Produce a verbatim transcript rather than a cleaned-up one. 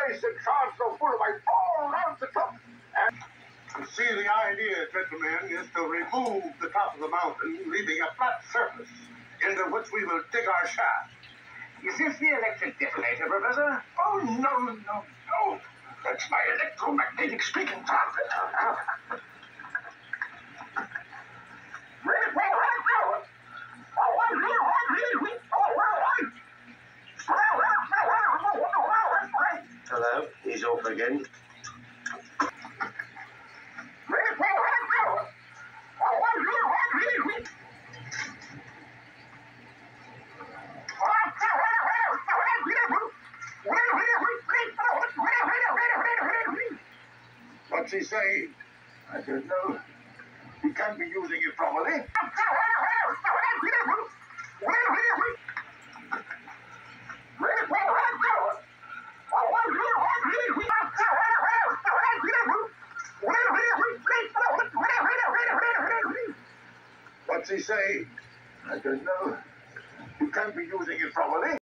place and charged so full of I fall around the top. And you see, the idea, gentlemen, is to remove the top of the mountain, leaving a flat surface into which we will dig our shaft. Is this the electric detonator, Professor? Oh, no, no, no. That's my electromagnetic speaking trumpet. Hello, he's off again. What's he saying? I don't know. He can't be using it properly. What's he saying? I don't know. You can't be using it properly.